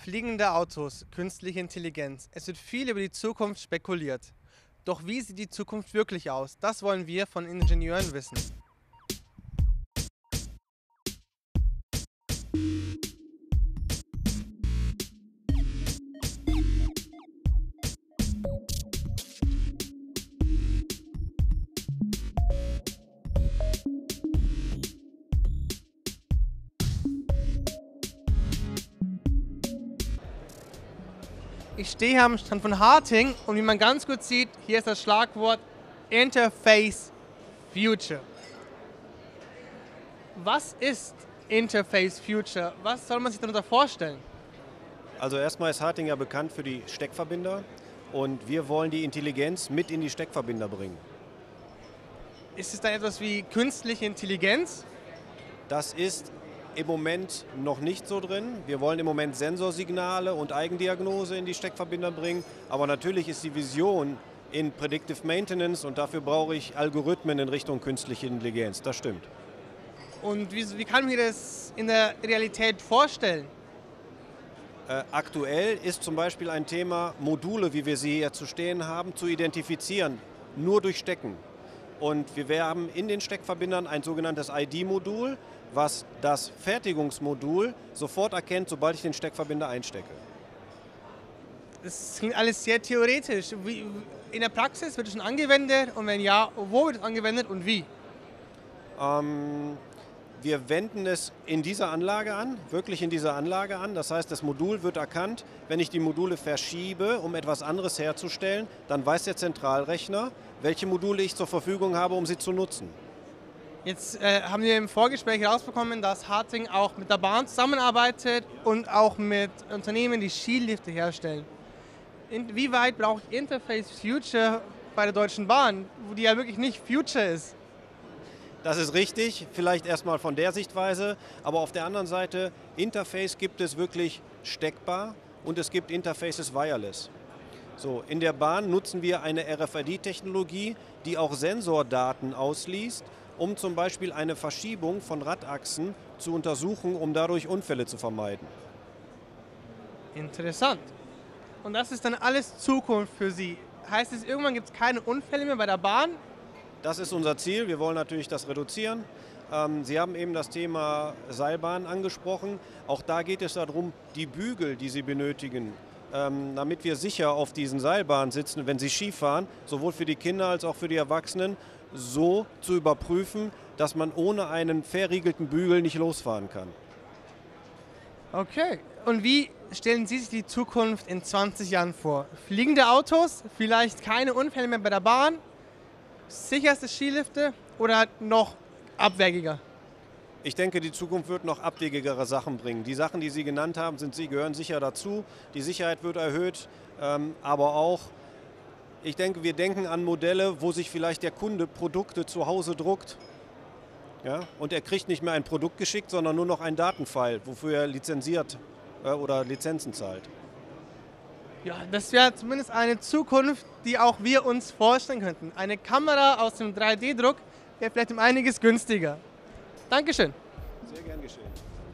Fliegende Autos, künstliche Intelligenz. Es wird viel über die Zukunft spekuliert. Doch wie sieht die Zukunft wirklich aus? Das wollen wir von Ingenieuren wissen. Ich stehe hier am Strand von Harting und wie man ganz gut sieht, hier ist das Schlagwort Interface Future. Was ist Interface Future? Was soll man sich darunter vorstellen? Also erstmal ist Harting ja bekannt für die Steckverbinder und wir wollen die Intelligenz mit in die Steckverbinder bringen. Ist es dann etwas wie künstliche Intelligenz? Das ist im Moment noch nicht so drin. Wir wollen im Moment Sensorsignale und Eigendiagnose in die Steckverbinder bringen, aber natürlich ist die Vision in Predictive Maintenance und dafür brauche ich Algorithmen in Richtung künstliche Intelligenz. Das stimmt. Und wie kann ich mir das in der Realität vorstellen? Aktuell ist zum Beispiel ein Thema, Module, wie wir sie hier zu stehen haben, zu identifizieren, nur durch Stecken. Und wir haben in den Steckverbindern ein sogenanntes ID-Modul, was das Fertigungsmodul sofort erkennt, sobald ich den Steckverbinder einstecke. Das klingt alles sehr theoretisch. In der Praxis wird es schon angewendet und wenn ja, wo wird es angewendet und wie? Wir wenden es in dieser Anlage an, wirklich in dieser Anlage an. Das heißt, das Modul wird erkannt. Wenn ich die Module verschiebe, um etwas anderes herzustellen, dann weiß der Zentralrechner, welche Module ich zur Verfügung habe, um sie zu nutzen. Jetzt haben wir im Vorgespräch herausbekommen, dass Harting auch mit der Bahn zusammenarbeitet und auch mit Unternehmen, die Skilifte herstellen. Inwieweit braucht Interface Future bei der Deutschen Bahn, wo die ja wirklich nicht Future ist? Das ist richtig, vielleicht erstmal von der Sichtweise, aber auf der anderen Seite, Interface gibt es wirklich steckbar und es gibt Interfaces wireless. So, in der Bahn nutzen wir eine RFID-Technologie, die auch Sensordaten ausliest, um zum Beispiel eine Verschiebung von Radachsen zu untersuchen, um dadurch Unfälle zu vermeiden. Interessant. Und das ist dann alles Zukunft für Sie. Heißt es, irgendwann gibt es keine Unfälle mehr bei der Bahn? Das ist unser Ziel. Wir wollen natürlich das reduzieren. Sie haben eben das Thema Seilbahn angesprochen. Auch da geht es darum, die Bügel, die Sie benötigen, damit wir sicher auf diesen Seilbahnen sitzen, wenn Sie Skifahren, sowohl für die Kinder als auch für die Erwachsenen, so zu überprüfen, dass man ohne einen verriegelten Bügel nicht losfahren kann. Okay. Und wie stellen Sie sich die Zukunft in 20 Jahren vor? Fliegende Autos, vielleicht keine Unfälle mehr bei der Bahn, sicherste Skilifte oder noch abwegiger? Ich denke, die Zukunft wird noch abwegigere Sachen bringen. Die Sachen, die Sie genannt haben, gehören sicher dazu. Die Sicherheit wird erhöht, aber auch, ich denke, wir denken an Modelle, wo sich vielleicht der Kunde Produkte zu Hause druckt. Ja, und er kriegt nicht mehr ein Produkt geschickt, sondern nur noch einen Datenfile, wofür er lizenziert oder Lizenzen zahlt. Ja, das wäre zumindest eine Zukunft, die auch wir uns vorstellen könnten. Eine Kamera aus dem 3D-Druck wäre vielleicht um einiges günstiger. Dankeschön. Sehr gern geschehen.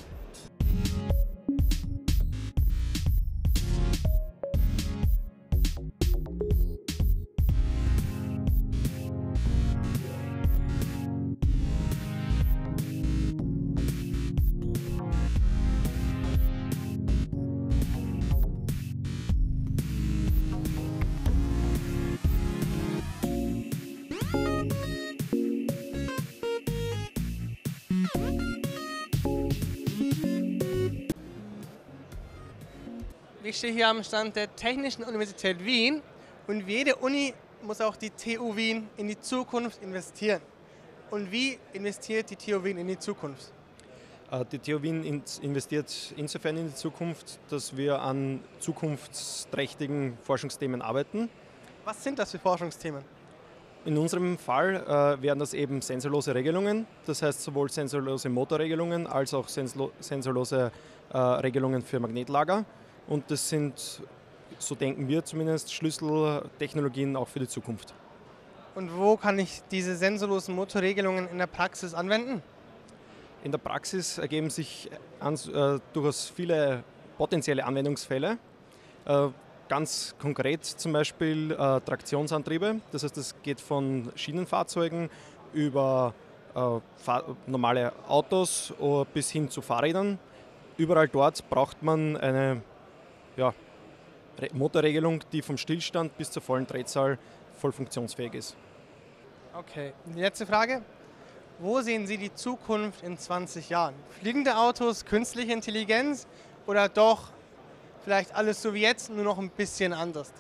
Ich stehe hier am Stand der Technischen Universität Wien und wie jede Uni muss auch die TU Wien in die Zukunft investieren. Und wie investiert die TU Wien in die Zukunft? Die TU Wien investiert insofern in die Zukunft, dass wir an zukunftsträchtigen Forschungsthemen arbeiten. Was sind das für Forschungsthemen? In unserem Fall wären das eben sensorlose Regelungen, das heißt sowohl sensorlose Motorregelungen als auch sensorlose Regelungen für Magnetlager. Und das sind, so denken wir zumindest, Schlüsseltechnologien auch für die Zukunft. Und wo kann ich diese sensorlosen Motorregelungen in der Praxis anwenden? In der Praxis ergeben sich durchaus viele potenzielle Anwendungsfälle. Ganz konkret zum Beispiel Traktionsantriebe. Das heißt, es geht von Schienenfahrzeugen über normale Autos bis hin zu Fahrrädern. Überall dort braucht man eine Motorregelung, die vom Stillstand bis zur vollen Drehzahl voll funktionsfähig ist. Okay, die letzte Frage. Wo sehen Sie die Zukunft in 20 Jahren? Fliegende Autos, künstliche Intelligenz oder doch vielleicht alles so wie jetzt, nur noch ein bisschen anders?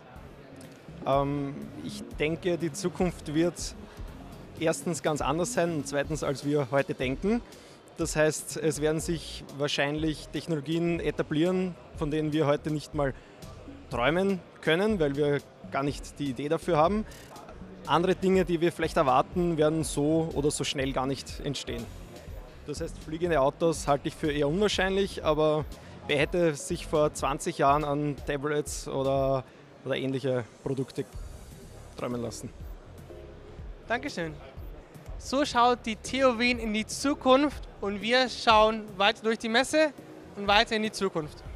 Ich denke, die Zukunft wird erstens ganz anders sein und zweitens, als wir heute denken. Das heißt, es werden sich wahrscheinlich Technologien etablieren, von denen wir heute nicht mal träumen können, weil wir gar nicht die Idee dafür haben. Andere Dinge, die wir vielleicht erwarten, werden so oder so schnell gar nicht entstehen. Das heißt, fliegende Autos halte ich für eher unwahrscheinlich, aber wer hätte sich vor 20 Jahren an Tablets oder ähnliche Produkte träumen lassen? Dankeschön. So schaut die TU Wien in die Zukunft und wir schauen weiter durch die Messe und weiter in die Zukunft.